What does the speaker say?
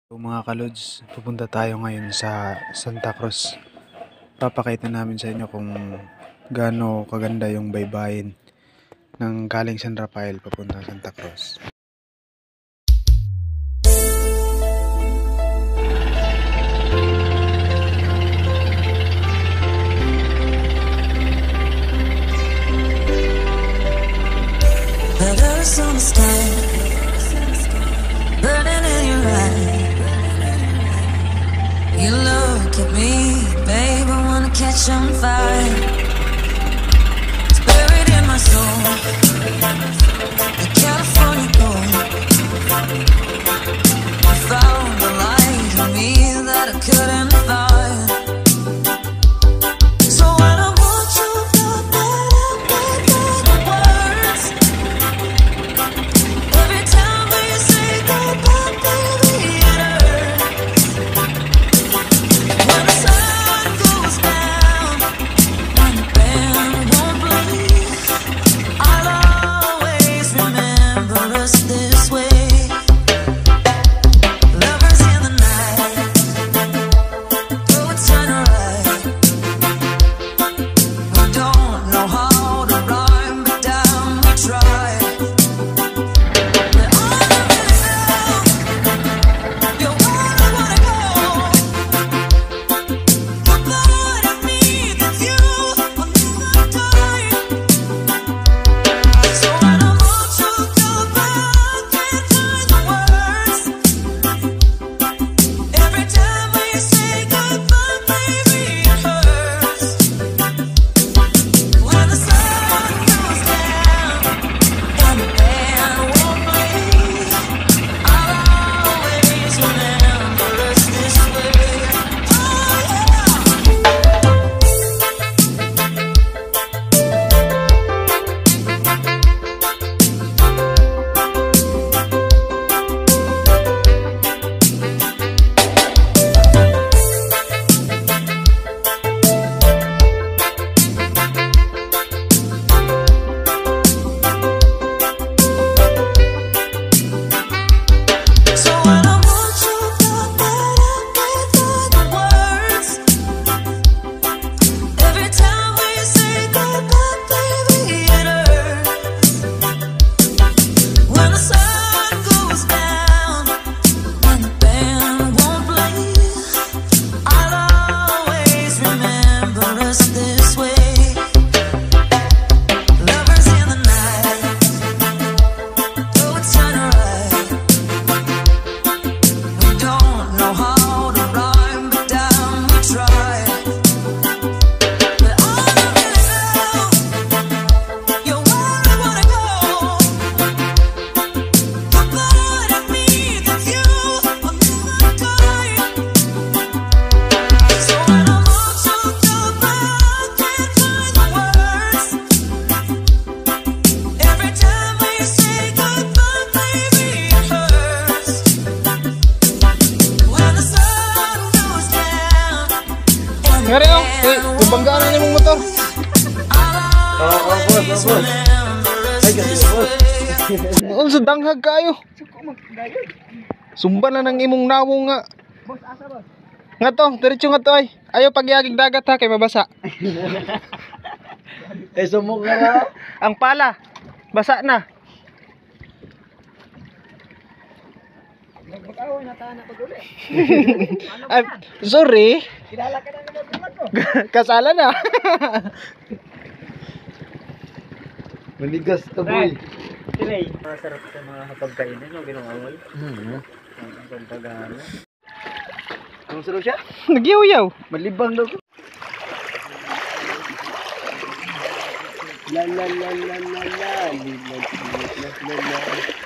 So mga kalods, pupunta tayo ngayon sa Santa Cruz. Papakita namin sa inyo kung gaano kaganda yung baybayin ng galing San Rafael papunta Santa Cruz. Letters on the sky, burning in your eye. You look at me, babe, I wanna catch on fire. It's buried in my soul, the California gold. I found the light in me that I couldn't find. So when I want you, got that up the words. Every time we say goodbye, baby, it hurts. When the sun goes down and the band won't play, I'll always remember us this way. Lovers in the night, though it's sunrise. We don't know how to rhyme, but damn, we try. But all I really know, you're where I wanna go. The part of me that's you will never die. So when I want you to back, can't find the words. Every time we say goodbye, baby, it hurts. When the sun goes down and the band won't play, I'll always remember us this way. Oh So when I want you, got that up, can't find the words. Every time we say goodbye, baby, it hurts. When the sun goes down and the band won't play, I'll always remember us this way. Lovers in the night, though it's sunrise. We don't know how to rhyme, but damn, we try. But all I really know, you're where I wanna go. The part of me that's you will never die. So when I want you to back, can't find the words. Every time we say goodbye, baby, it hurts. When the sun goes down and the Ngari oh, bubanggaan na yung motor. I'll always remember us this way. Unsa danghag kayo? Sumba na ng imong nawong nga. Boss, asa boss? Nga to, diretso nga to ay. Ayaw pagyagig dagat ha, kay mabasa. Sumok ka na. Ang pala, basa na. Nagpag-away na tayo na pag-uli. Ay, sorry, Kilala ka na naman bumat ko. kasala na. Maligas to boy. Tilay, masarap sa mga pagkainan o ginawawal. Ang pag-ano. Anong salo siya? Nagyaw-yaw. Malibang daw. La la la la la la la la la la la.